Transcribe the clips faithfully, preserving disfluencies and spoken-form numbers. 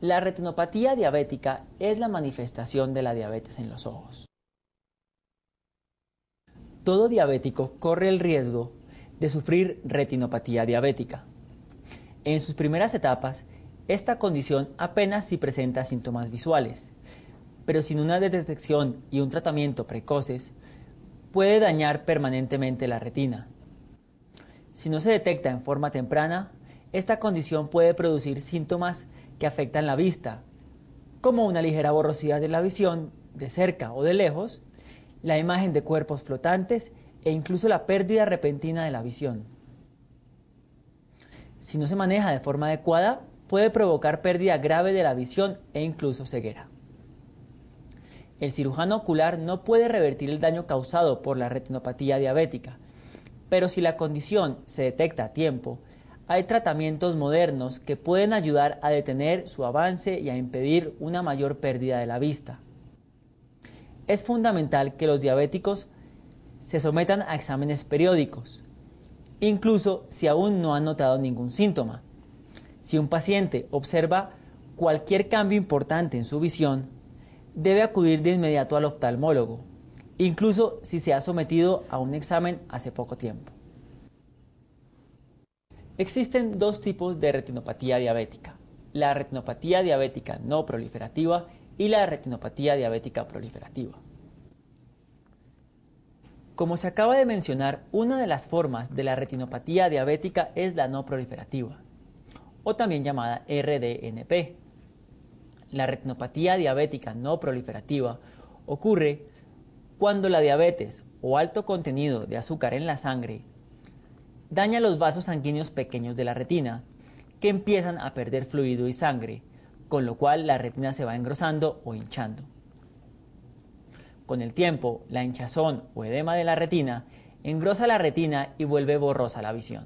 La retinopatía diabética es la manifestación de la diabetes en los ojos. Todo diabético corre el riesgo de sufrir retinopatía diabética. En sus primeras etapas, esta condición apenas si presenta síntomas visuales, pero sin una detección y un tratamiento precoces, puede dañar permanentemente la retina. Si no se detecta en forma temprana, esta condición puede producir síntomas que afectan la vista, como una ligera borrosidad de la visión de cerca o de lejos, la imagen de cuerpos flotantes e incluso la pérdida repentina de la visión. Si no se maneja de forma adecuada, puede provocar pérdida grave de la visión e incluso ceguera. El cirujano ocular no puede revertir el daño causado por la retinopatía diabética, pero si la condición se detecta a tiempo, hay tratamientos modernos que pueden ayudar a detener su avance y a impedir una mayor pérdida de la vista. Es fundamental que los diabéticos se sometan a exámenes periódicos, incluso si aún no han notado ningún síntoma. Si un paciente observa cualquier cambio importante en su visión, debe acudir de inmediato al oftalmólogo, incluso si se ha sometido a un examen hace poco tiempo. Existen dos tipos de retinopatía diabética: la retinopatía diabética no proliferativa y la retinopatía diabética proliferativa. Como se acaba de mencionar, una de las formas de la retinopatía diabética es la no proliferativa, o también llamada R D N P. La retinopatía diabética no proliferativa ocurre cuando la diabetes o alto contenido de azúcar en la sangre daña los vasos sanguíneos pequeños de la retina, que empiezan a perder fluido y sangre, con lo cual la retina se va engrosando o hinchando. Con el tiempo, la hinchazón o edema de la retina engrosa la retina y vuelve borrosa la visión.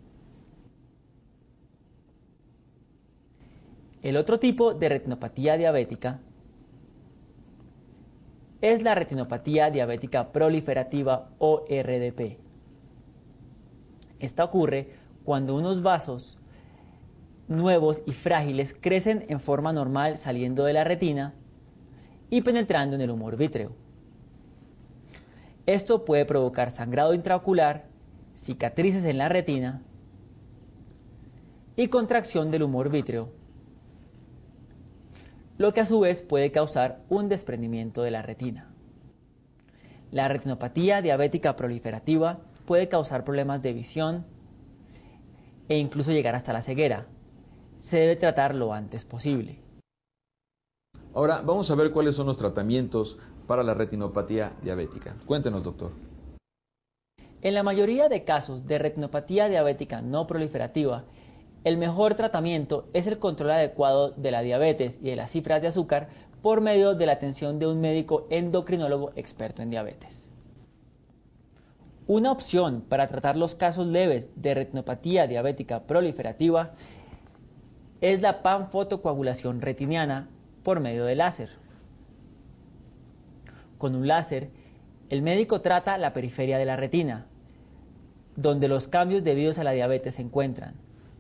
El otro tipo de retinopatía diabética es la retinopatía diabética proliferativa o R D P. Esta ocurre cuando unos vasos nuevos y frágiles crecen en forma normal saliendo de la retina y penetrando en el humor vítreo. Esto puede provocar sangrado intraocular, cicatrices en la retina y contracción del humor vítreo, lo que a su vez puede causar un desprendimiento de la retina. La retinopatía diabética proliferativa puede causar problemas de visión e incluso llegar hasta la ceguera. Se debe tratar lo antes posible. Ahora vamos a ver cuáles son los tratamientos para la retinopatía diabética. Cuéntenos, doctor. En la mayoría de casos de retinopatía diabética no proliferativa, el mejor tratamiento es el control adecuado de la diabetes y de las cifras de azúcar por medio de la atención de un médico endocrinólogo experto en diabetes. Una opción para tratar los casos leves de retinopatía diabética proliferativa es la panfotocoagulación retiniana por medio de láser. Con un láser, el médico trata la periferia de la retina, donde los cambios debidos a la diabetes se encuentran.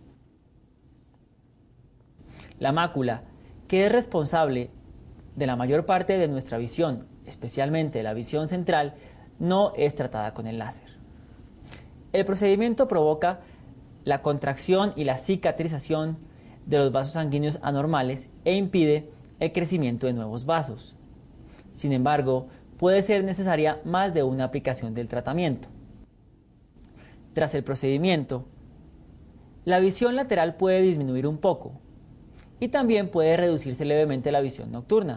La mácula, que es responsable de la mayor parte de nuestra visión, especialmente la visión central, no es tratada con el láser. El procedimiento provoca la contracción y la cicatrización de los vasos sanguíneos anormales e impide el crecimiento de nuevos vasos. Sin embargo, puede ser necesaria más de una aplicación del tratamiento. Tras el procedimiento, la visión lateral puede disminuir un poco y también puede reducirse levemente la visión nocturna.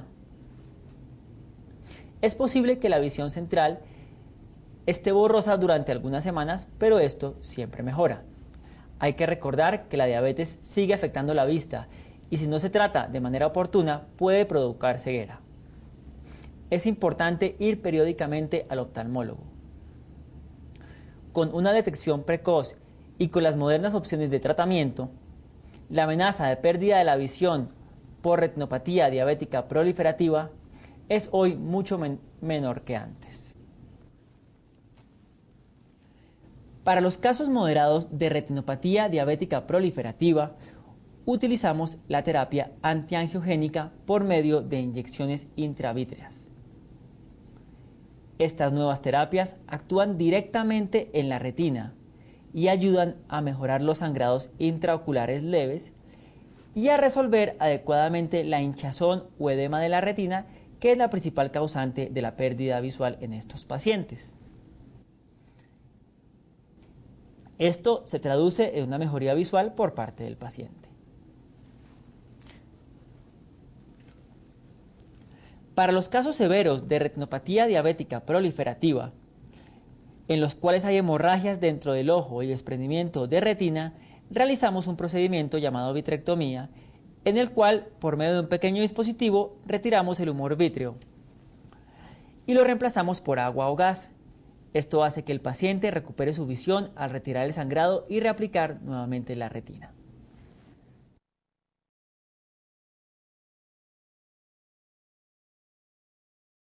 Es posible que la visión central esté borrosa durante algunas semanas, pero esto siempre mejora. Hay que recordar que la diabetes sigue afectando la vista y si no se trata de manera oportuna puede provocar ceguera. Es importante ir periódicamente al oftalmólogo. Con una detección precoz y con las modernas opciones de tratamiento, la amenaza de pérdida de la visión por retinopatía diabética proliferativa es hoy mucho men- menor que antes. Para los casos moderados de retinopatía diabética proliferativa, utilizamos la terapia antiangiogénica por medio de inyecciones intravítreas. Estas nuevas terapias actúan directamente en la retina y ayudan a mejorar los sangrados intraoculares leves y a resolver adecuadamente la hinchazón o edema de la retina, que es la principal causante de la pérdida visual en estos pacientes. Esto se traduce en una mejoría visual por parte del paciente. Para los casos severos de retinopatía diabética proliferativa, en los cuales hay hemorragias dentro del ojo y desprendimiento de retina, realizamos un procedimiento llamado vitrectomía, en el cual, por medio de un pequeño dispositivo, retiramos el humor vítreo y lo reemplazamos por agua o gas. Esto hace que el paciente recupere su visión al retirar el sangrado y reaplicar nuevamente la retina.